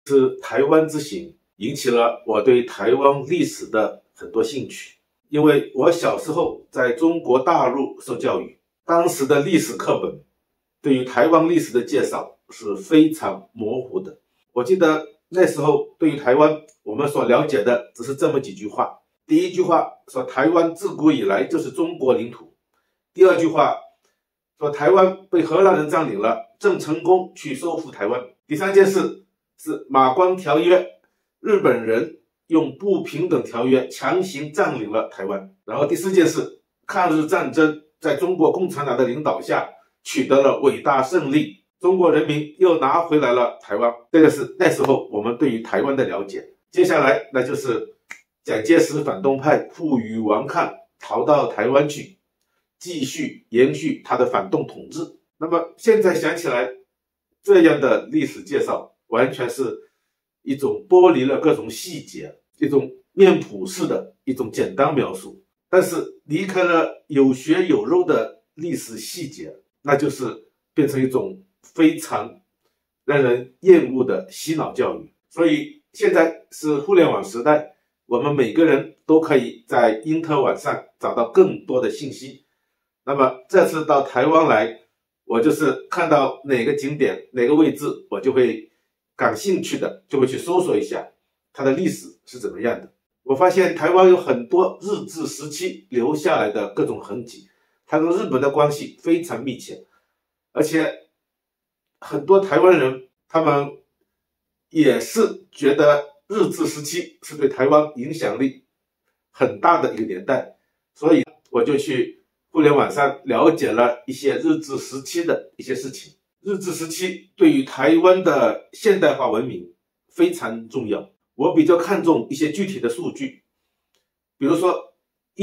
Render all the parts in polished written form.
是台湾之行引起了我对台湾历史的很多兴趣，因为我小时候在中国大陆受教育，当时的历史课本对于台湾历史的介绍是非常模糊的。我记得那时候对于台湾，我们所了解的只是这么几句话。第一句话说台湾自古以来就是中国领土，第二句话说台湾被荷兰人占领了，郑成功去收复台湾，第三件事是马关条约，日本人用不平等条约强行占领了台湾，然后第四件事，抗日战争在中国共产党的领导下取得了伟大胜利，中国人民又拿回来了台湾。这个是那时候我们对于台湾的了解。接下来那就是蒋介石反动派负隅顽抗，逃到台湾去，继续延续他的反动统治。那么现在想起来，这样的历史介绍完全是一种剥离了各种细节，一种面谱式的一种简单描述，但是离开了有血有肉的历史细节，那就是变成一种非常让人厌恶的洗脑教育。所以现在是互联网时代，我们每个人都可以在因特网上找到更多的信息。那么这次到台湾来，我就是看到哪个景点哪个位置，我就会感兴趣的就会去搜索一下它的历史是怎么样的。我发现台湾有很多日治时期留下来的各种痕迹，它跟日本的关系非常密切，而且很多台湾人他们也是觉得日治时期是对台湾影响力很大的一个年代，所以我就去互联网上了解了一些日治时期的一些事情。日治时期对于台湾的现代化文明非常重要，我比较看重一些具体的数据。比如说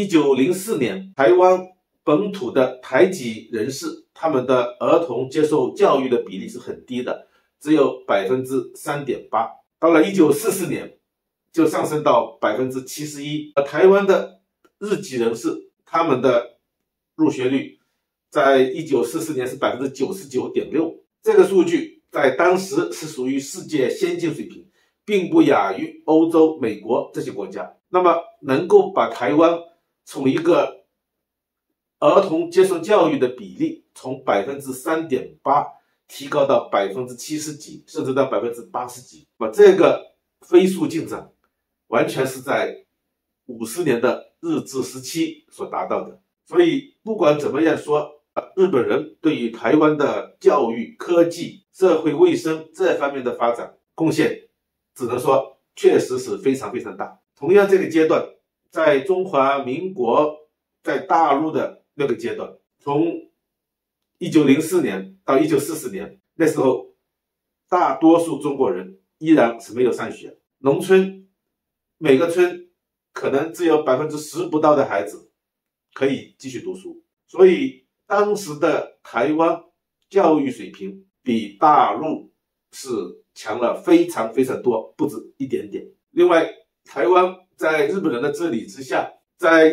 1904年台湾本土的台籍人士，他们的儿童接受教育的比例是很低的，只有 3.8%。 到了1944年就上升到 71%。 台湾的日籍人士，他们的入学率在1944年是 99.6%， 这个数据在当时是属于世界先进水平，并不亚于欧洲、美国这些国家。那么能够把台湾从一个儿童接受教育的比例从 3.8% 提高到70几，甚至到80几，这个飞速进展完全是在50年的日治时期所达到的。所以不管怎么样说，日本人对于台湾的教育、科技、社会卫生这方面的发展贡献，只能说确实是非常非常大。同样这个阶段，在中华民国在大陆的那个阶段，从1904年到1944年，那时候大多数中国人依然是没有上学，农村每个村可能只有 10% 不到的孩子可以继续读书，所以当时的台湾教育水平比大陆是强了非常非常多，不止一点点。另外，台湾在日本人的治理之下，在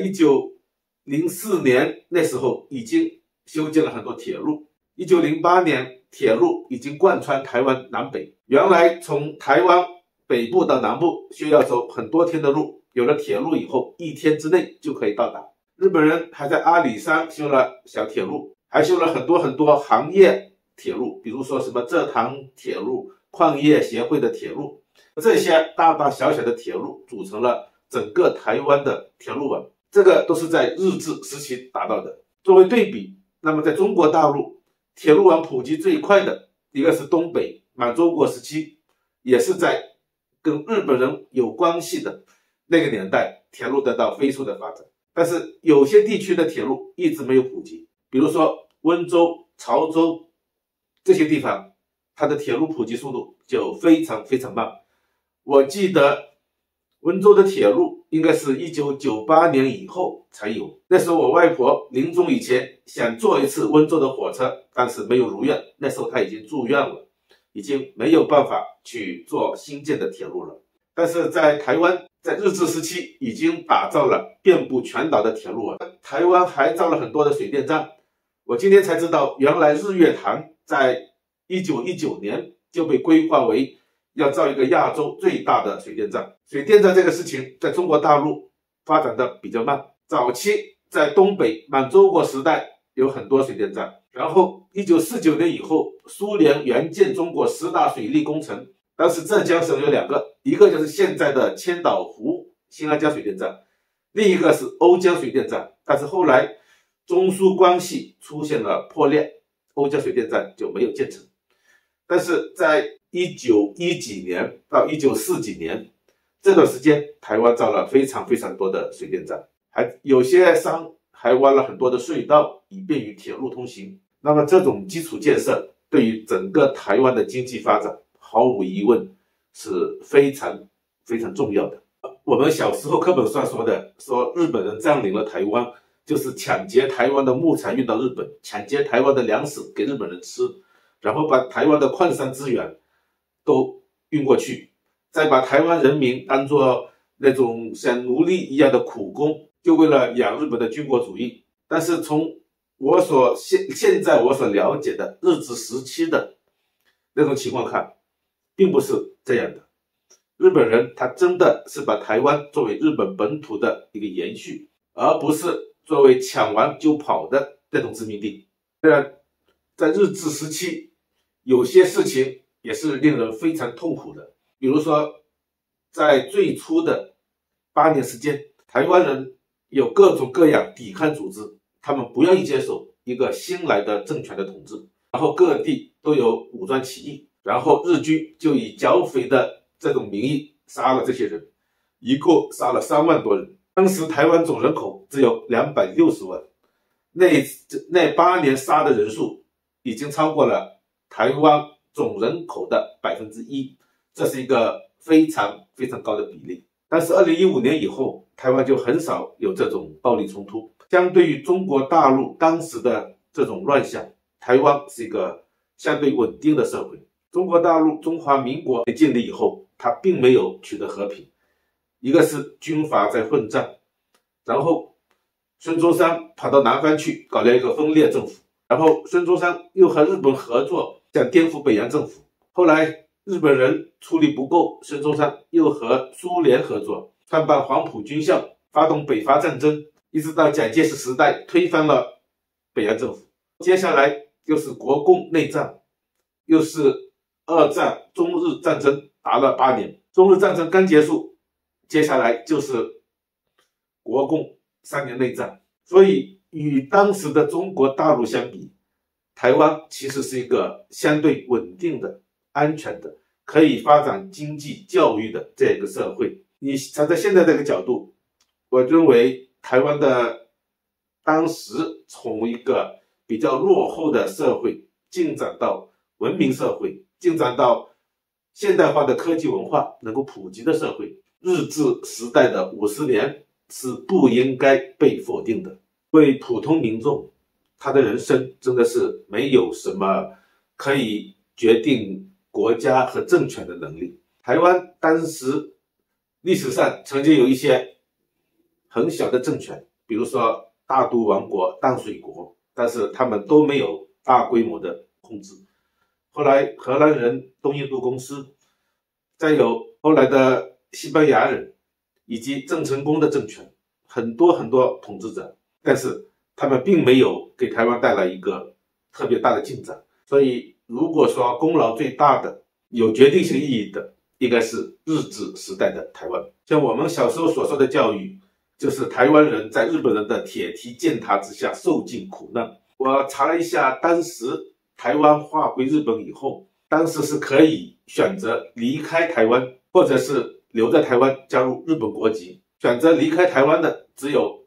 1904年那时候已经修建了很多铁路，1908年铁路已经贯穿台湾南北。原来从台湾北部到南部需要走很多天的路，有了铁路以后，1天之内就可以到达。日本人还在阿里山修了小铁路，还修了很多行业铁路，比如说什么蔗糖铁路、矿业协会的铁路，这些大大小小的铁路组成了整个台湾的铁路网，这个都是在日治时期达到的。作为对比，那么在中国大陆铁路网普及最快的一个是东北满洲国时期，也是在跟日本人有关系的那个年代，铁路得到飞速的发展。但是有些地区的铁路一直没有普及，比如说温州、潮州这些地方，它的铁路普及速度就非常非常慢。我记得温州的铁路应该是1998年以后才有，那时候我外婆临终以前想坐一次温州的火车，但是没有如愿，那时候她已经住院了，已经没有办法去做新建的铁路了。但是在台湾，在日治时期已经打造了遍布全岛的铁路网，台湾还造了很多的水电站。我今天才知道，原来日月潭在1919年就被规划为要造一个亚洲最大的水电站。水电站这个事情在中国大陆发展的比较慢，早期在东北满洲国时代有很多水电站，然后1949年以后，苏联援建中国10大水利工程，当时浙江省有2个，一个就是现在的千岛湖新安江水电站，另一个是瓯江水电站。但是后来中苏关系出现了破裂，瓯江水电站就没有建成。但是在1910几年到1940几年这段时间，台湾造了非常非常多的水电站，还有些商还挖了很多的隧道，以便于铁路通行。那么这种基础建设对于整个台湾的经济发展毫无疑问是非常非常重要的。我们小时候课本上说的，说日本人占领了台湾，就是抢劫台湾的木材运到日本，抢劫台湾的粮食给日本人吃，然后把台湾的矿山资源都运过去，再把台湾人民当作那种像奴隶一样的苦工，就为了养日本的军国主义。但是从现在我所了解的日治时期的那种情况看，并不是这样的。日本人他真的是把台湾作为日本本土的一个延续，而不是作为抢完就跑的那种殖民地。虽然在日治时期有些事情也是令人非常痛苦的，比如说在最初的8年时间，台湾人有各种各样抵抗组织，他们不愿意接受一个新来的政权的统治，然后各地都有武装起义，然后日军就以剿匪的这种名义杀了这些人，一共杀了3万多人。当时台湾总人口只有260万，那8年杀的人数已经超过了台湾总人口的1%，这是一个非常非常高的比例。但是2015年以后，台湾就很少有这种暴力冲突。相对于中国大陆当时的这种乱象，台湾是一个相对稳定的社会。中国大陆中华民国建立以后，它并没有取得和平，一个是军阀在混战，然后孙中山跑到南方去搞了一个分裂政府，然后孙中山又和日本合作，想颠覆北洋政府。后来日本人出力不够，孙中山又和苏联合作，创办黄埔军校，发动北伐战争，一直到蒋介石时代推翻了北洋政府。接下来又是国共内战，又是2战中日战争，打了8年。中日战争刚结束，接下来就是国共3年内战。所以与当时的中国大陆相比，台湾其实是一个相对稳定的、安全的，可以发展经济教育的这样一个社会。你站在现在这个角度，我认为台湾的当时从一个比较落后的社会进展到文明社会，进展到现代化的科技文化能够普及的社会，日治时代的50年是不应该被否定的。为普通民众，他的人生真的是没有什么可以决定国家和政权的能力。台湾当时历史上曾经有一些很小的政权，比如说大都王国、淡水国，但是他们都没有大规模的控制。后来荷兰人东印度公司，再有后来的西班牙人，以及郑成功的政权，很多很多统治者，但是他们并没有给台湾带来一个特别大的进展。所以如果说功劳最大的、有决定性意义的，应该是日治时代的台湾。像我们小时候所说的教育，就是台湾人在日本人的铁蹄践踏之下受尽苦难。我查了一下，当时台湾划归日本以后，当时是可以选择离开台湾，或者是留在台湾加入日本国籍。选择离开台湾的只有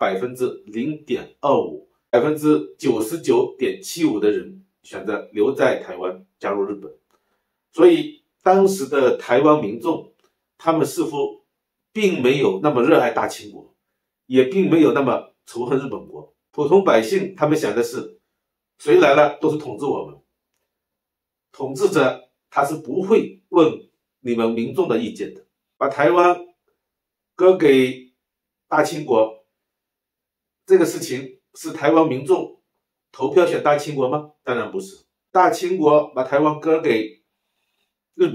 0.25%，99.75% 的人选择留在台湾加入日本。所以当时的台湾民众，他们似乎并没有那么热爱大清国，也并没有那么仇恨日本国。普通百姓他们想的是，谁来了都是统治我们，统治者他是不会问你们民众的意见的。把台湾割给大清国，这个事情是台湾民众投票选大清国吗？当然不是。大清国把台湾割给日本，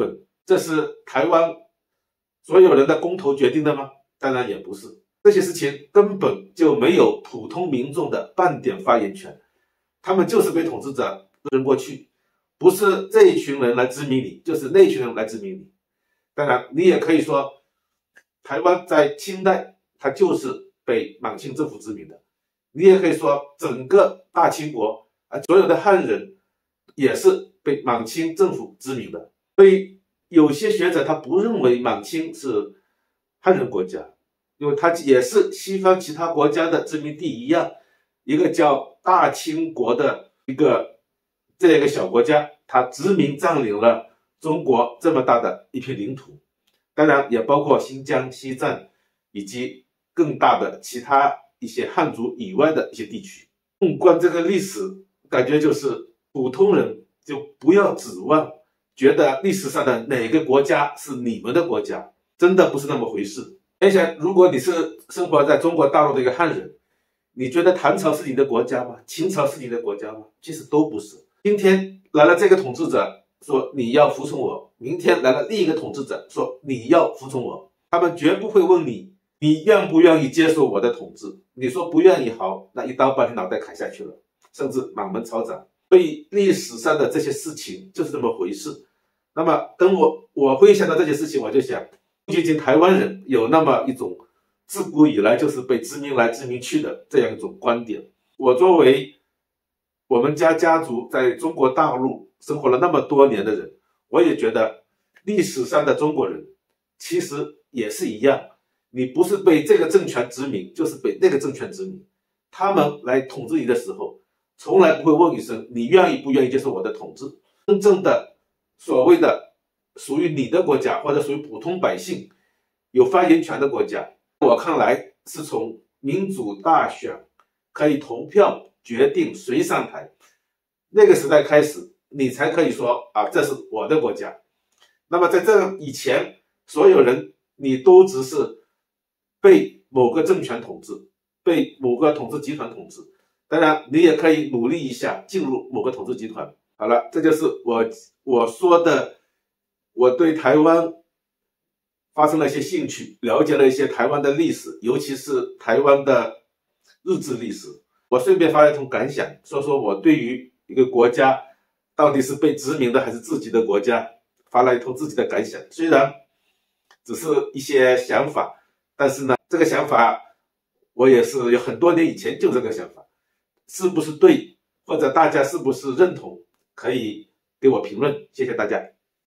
这是台湾所有人的公投决定的吗？当然也不是，这些事情根本就没有普通民众的半点发言权，他们就是被统治者扔过去，不是这一群人来殖民你，就是那群人来殖民你。当然你也可以说台湾在清代它就是被满清政府殖民的，你也可以说整个大清国所有的汉人也是被满清政府殖民的。所以有些学者他不认为满清是汉人国家，因为它也是西方其他国家的殖民地一样，一个叫大清国的这样一个小国家，它殖民占领了中国这么大的一片领土，当然也包括新疆、西藏以及更大的其他一些汉族以外的一些地区。纵观这个历史，感觉就是普通人就不要指望觉得历史上的哪个国家是你们的国家，真的不是那么回事。想想，如果你是生活在中国大陆的一个汉人，你觉得唐朝是你的国家吗？秦朝是你的国家吗？其实都不是。今天来了这个统治者说你要服从我，明天来了另一个统治者说你要服从我，他们绝不会问你愿不愿意接受我的统治。你说不愿意，好，那一刀把你脑袋砍下去了，甚至满门抄斩。所以历史上的这些事情就是这么回事。那么等我回想到这些事情，我就想，不仅仅台湾人有那么一种自古以来就是被殖民来殖民去的这样一种观点。我作为我们家族在中国大陆生活了那么多年的人，我也觉得历史上的中国人其实也是一样，你不是被这个政权殖民，就是被那个政权殖民。他们来统治你的时候，从来不会问一声你愿意不愿意接受我的统治。真正的所谓的属于你的国家，或者属于普通百姓有发言权的国家，我看来是从民主大选可以投票决定谁上台那个时代开始，你才可以说这是我的国家。那么在这以前，所有人你都只是被某个政权统治，被某个统治集团统治。当然你也可以努力一下进入某个统治集团。好了，这就是我说的，我对台湾发生了一些兴趣，了解了一些台湾的历史，尤其是台湾的日治历史。我顺便发了一通感想，说说我对于一个国家到底是被殖民的还是自己的国家，发了一通自己的感想。虽然只是一些想法，但是呢，这个想法我也是有很多年以前就这个想法，是不是对，或者大家是不是认同，可以给我评论，谢谢大家。